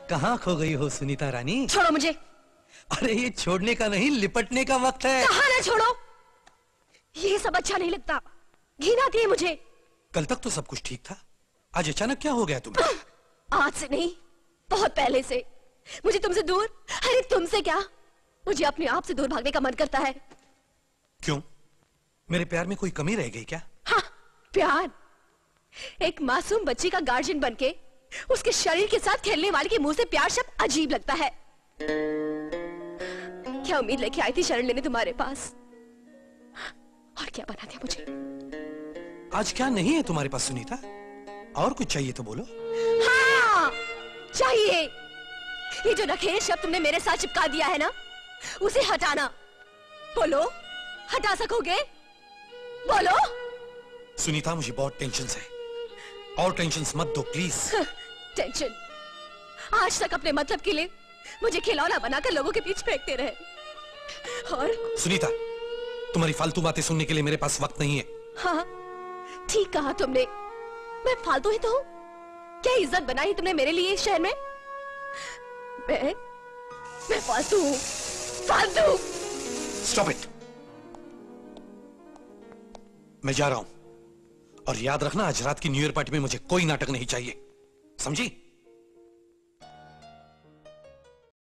कहाँ खो गई हो सुनीता रानी? छोड़ो मुझे। अरे ये छोड़ने का नहीं, लिपटने का वक्त है। कहाँ ना छोड़ो, ये सब अच्छा नहीं लगता, घिन आती है मुझे। कल तक तो सब कुछ ठीक था, आज अचानक क्या हो गया तुम्हें? आज से नहीं, बहुत पहले से मुझे तुमसे दूर, अरे तुमसे क्या, मुझे अपने आप से दूर भागने का मन करता है। क्यों? मेरे प्यार में कोई कमी रह गई क्या? हाँ, प्यार। एक मासूम बच्ची का गार्जियन बनके उसके शरीर के साथ खेलने वाले के मुंह से प्यार शब्द अजीब लगता है। क्या उम्मीद लेके आई थी शरण लेने तुम्हारे पास, और क्या बना दिया मुझे। आज क्या नहीं है तुम्हारे पास सुनीता? और कुछ चाहिए तो बोलो। हाँ, चाहिए। ये जो नखेल शब्द तुमने मेरे साथ चिपका दिया है ना, उसे हटाना। बोलो, हटा सकोगे? बोलो। सुनीता मुझे बहुत टेंशन है, और टेंशन मत दो प्लीज। टेंशन? आज तक अपने मतलब के लिए मुझे खिलौना बनाकर लोगों के पीछे फेंकते रहे, और सुनीता तुम्हारी फालतू बातें सुनने के लिए मेरे पास वक्त नहीं है। हाँ, ठीक कहा तुमने, मैं फालतू ही तो हूँ। क्या इज्जत बनाई तुमने मेरे लिए इस शहर में? मैं फालतू हूँ, फालतू। Stop it. मैं जा रहा हूं, और याद रखना आज रात की न्यू ईयर पार्टी में मुझे कोई नाटक नहीं चाहिए, समझी?